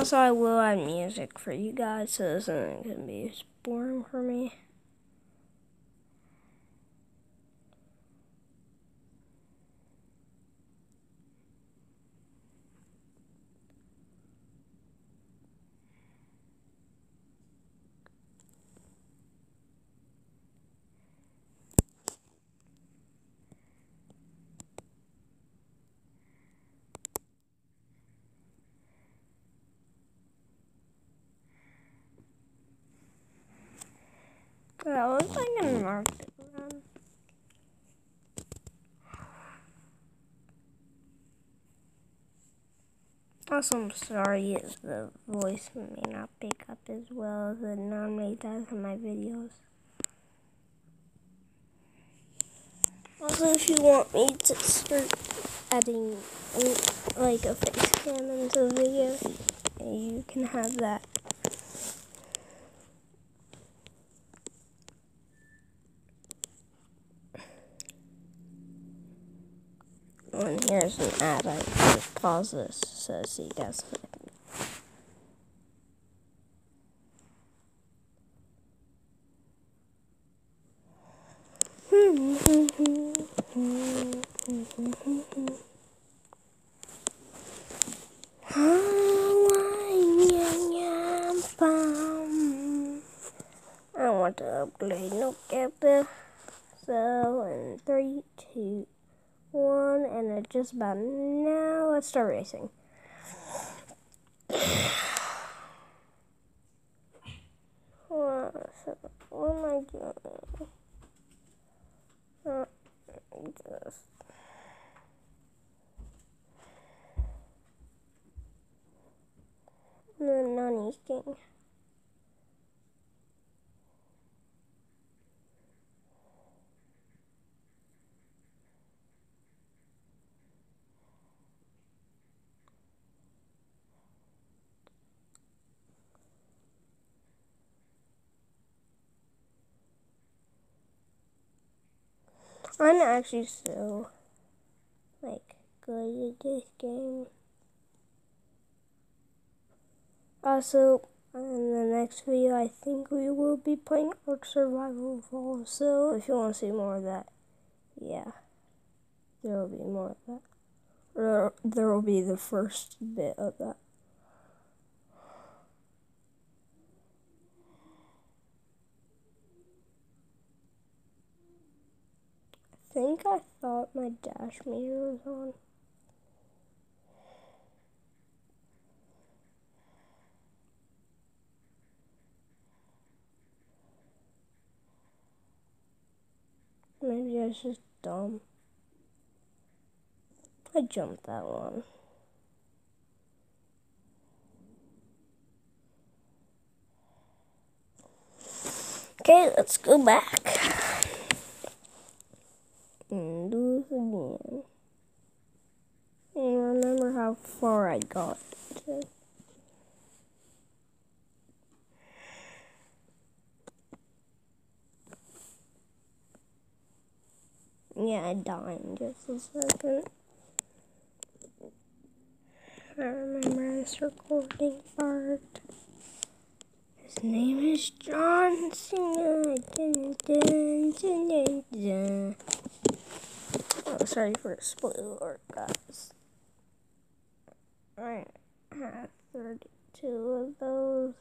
Also, I will add music for you guys, so this isn't going to be as boring for me. That looks like a market run. Also, I'm sorry if the voice may not pick up as well as it normally does in my videos. Also, if you want me to start adding like a face cam into the video, you can have that. And here's an ad. I just pause this so you guys can. I want to upgrade. Look at this. So in 3, 2, 1, and it just about now. Let's start racing. What am I doing? Just. No anything. I'm actually so good at this game. Also, in the next video, I think we will be playing Ark Survival Evolved. So if you want to see more of that, yeah, there will be more of that. Or there will be the first bit of that. I think I thought my dash meter was on. Maybe I was just dumb. I jumped that one. Okay, let's go back and do this again. And remember how far I got to. Yeah, I died in just a second. I remember this recording part. His name is John Cena. Oh, sorry for the spoiler, guys. I have 32 of those.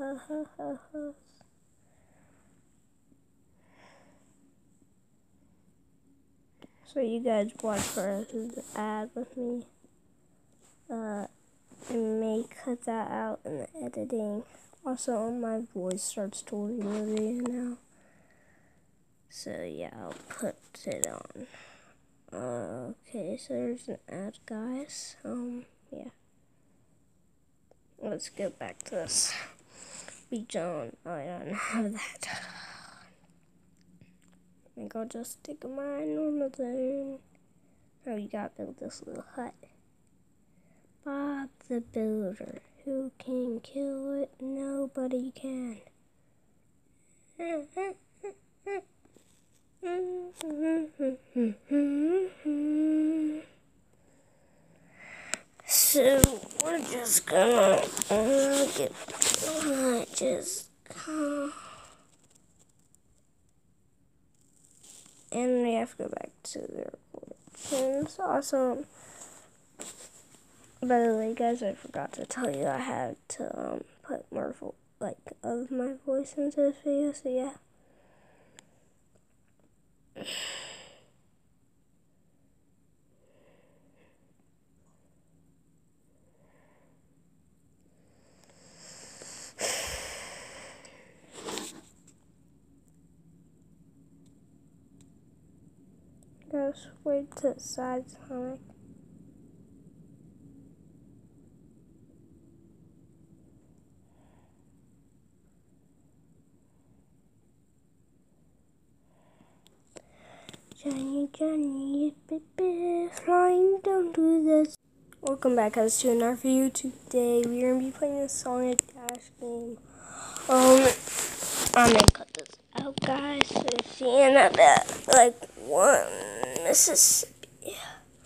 So you guys watch for this ad with me. I may cut that out in the editing. Also, my voice starts totally moving now. So yeah, I'll put it on. Okay, so there's an ad, guys. Yeah. Let's go back to this. Be John. Oh, I don't have that. I think I'll just stick my normal zone. Oh, you gotta build this little hut. Bob the Builder. Who can kill it? Nobody can. So we're just just gonna and we have to go back to the recordings. Awesome. By the way, guys, I forgot to tell you I had to put more of my voice into this video. So yeah. Gotta sway to the side, Sonic. Johnny, baby, flying down to the... Welcome back, guys, to another video. Today we are gonna be playing the Sonic Dash game. I'm gonna cut this out, guys. So seeing that, one Mississippi.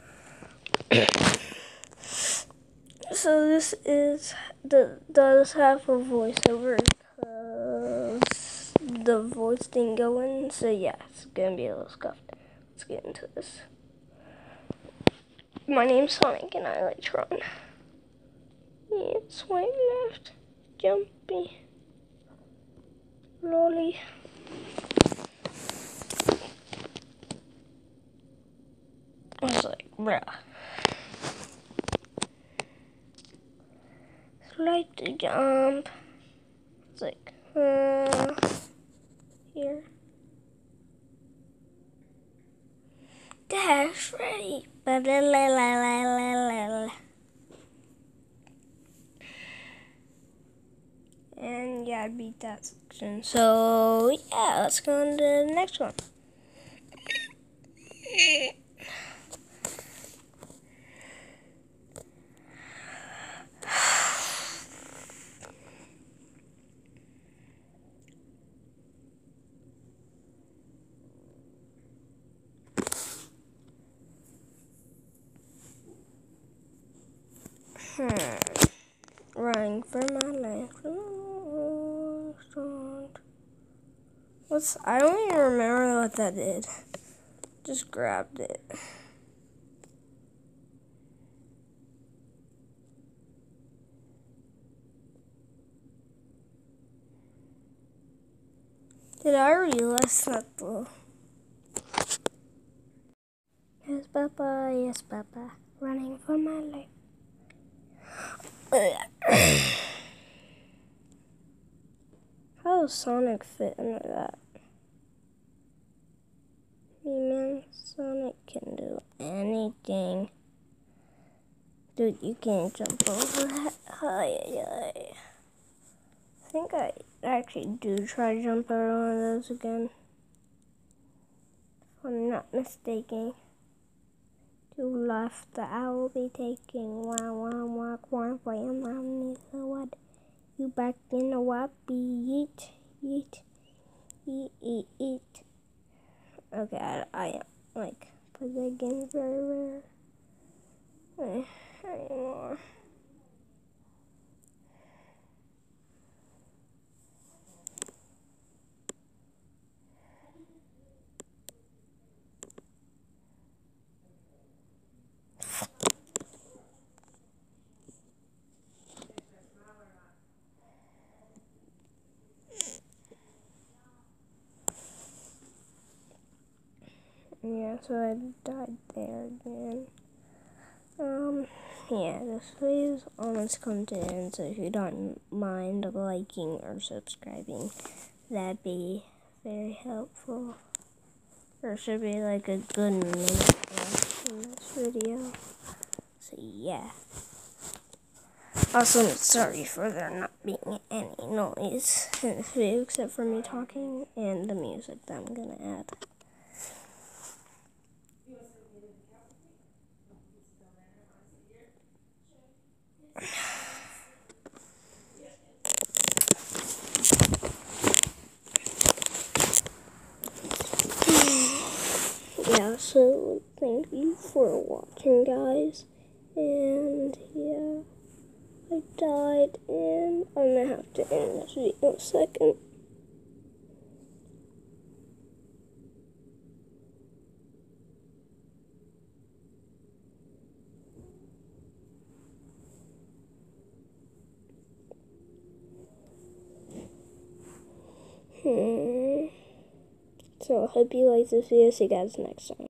So this does have a voiceover because the voice didn't go in. So yeah, it's gonna be a little scuffed. Let's get into this. My name's Sonic and I like Tron. Yeah, swipe left, jumpy, lolly. I was like, bruh. Like to jump. It's like, here. Dash ready. And yeah, I beat that section. So yeah, let's go on to the next one. Running for my life. I don't even remember what that did. Just grabbed it. Did I realize that though? Yes, Papa, running for my life. How does Sonic fit under that? Man, Sonic can do anything. Dude, you can't jump over that. I think I actually do try to jump over one of those again. If I'm not mistaken. To left, I will be taking what? You back in the wappy, eat. Okay, I play that game very rare anymore. Yeah, so I died there again. Yeah, this video's almost come to an end, so if you don't mind liking or subscribing, that'd be very helpful. There should be like a good minute left in this video. So yeah. Also, sorry for there not being any noise in this video except for me talking and the music that I'm gonna add. Yeah, so thank you for watching, guys, and yeah. I died, and I'm gonna have to end this video in a second. So I hope you like this video. See you guys next time.